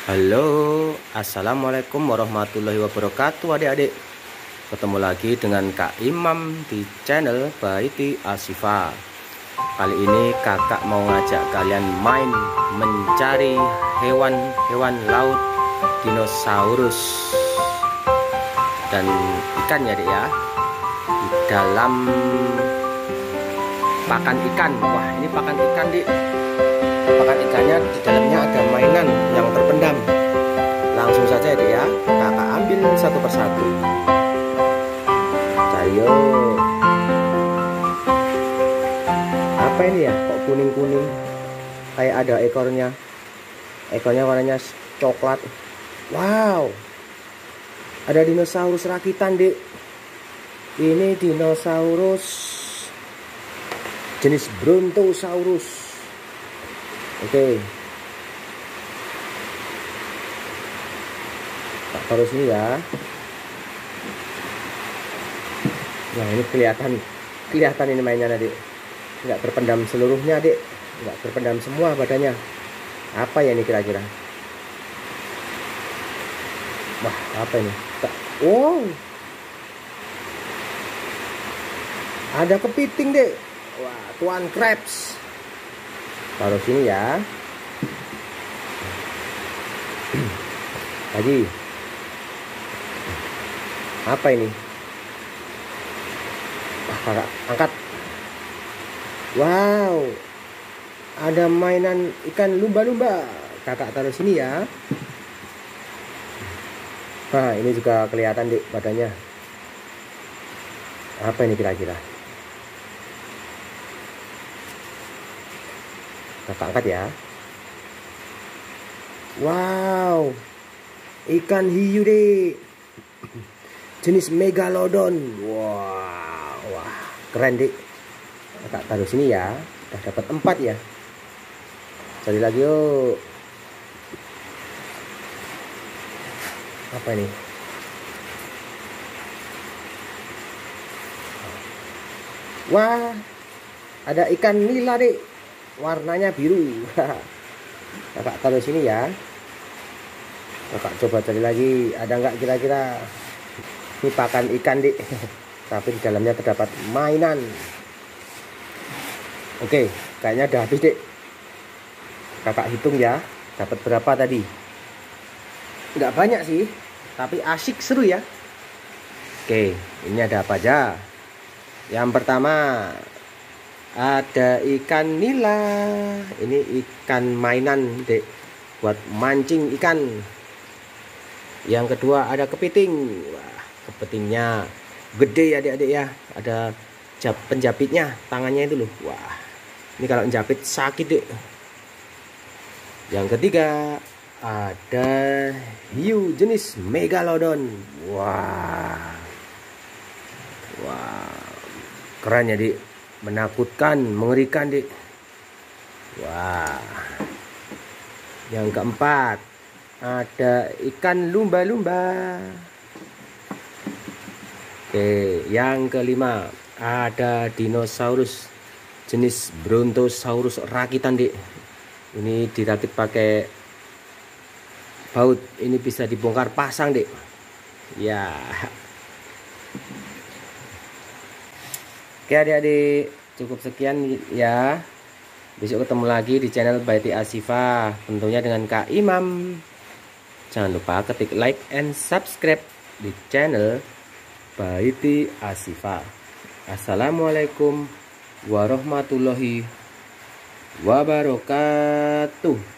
Halo, assalamualaikum warahmatullahi wabarakatuh adik-adik. Ketemu lagi dengan Kak Imam di channel Baiti Asyifa. Kali ini kakak mau ngajak kalian main mencari hewan-hewan laut dinosaurus dan ikan ya, Dek ya. Di dalam pakan ikan. Wah, ini pakan ikan, Dik. Pakan ikannya di dalamnya ada mainan yang terpendam. Langsung saja ya, Dek ya. Kakak ambil satu persatu. Ayo. Apa ini ya? Kok kuning-kuning? Kayak ada ekornya. Ekornya warnanya coklat. Wow. Ada dinosaurus rakitan, Dek. Ini dinosaurus jenis Brontosaurus. Oke, tak taruh sini ya. Nah, ini kelihatan ini mainnya, Adik. Nggak terpendam seluruhnya, Adik. Nggak terpendam semua badannya. Apa ya ini kira-kira? Wah, apa ini? Wow, ada kepiting, Dek. Wah, Tuan Krabs. Taruh sini ya. Lagi. Apa ini? Wah, kakak angkat. Wow. Ada mainan ikan lumba-lumba. Kakak taruh sini ya. Nah, ini juga kelihatan, Dik, badannya. Apa ini kira-kira? Kakak angkat ya. Wow, ikan hiu, Dek. Jenis megalodon. Wah, keren, Dek. Kakak taruh sini ya. Udah dapat 4 ya. Cari lagi yuk. Apa ini? Wah, ada ikan nila, Dek. Warnanya biru. Kakak taruh sini ya. Kakak coba cari lagi, ada nggak kira-kira? Ini pakan ikan, Dik. Tapi di dalamnya terdapat mainan. Oke, kayaknya udah habis, Dik. Kakak hitung ya, dapat berapa tadi? Nggak banyak sih, tapi asik, seru ya. Oke, ini ada apa aja? Yang pertama ada ikan nila. Ini ikan mainan, Dek, buat mancing ikan. Yang kedua ada kepiting. Wah, kepitingnya gede ya, Adik-adik ya. Ada penjapitnya, tangannya itu loh. Wah, ini kalau menjapit sakit, Dek. Yang ketiga ada hiu jenis megalodon. Wah, keren ya, Dik. Menakutkan, mengerikan, Dik. Wah. Yang keempat ada ikan lumba-lumba. Oke, yang kelima ada dinosaurus jenis Brontosaurus rakitan, Dik. Ini dirakit pakai baut. Ini bisa dibongkar pasang, Dik. Ya. Oke, adik-adik, cukup sekian ya. Besok ketemu lagi di channel Baiti Asyifa, tentunya dengan Kak Imam. Jangan lupa ketik like and subscribe di channel Baiti Asyifa. Assalamualaikum warahmatullahi wabarakatuh.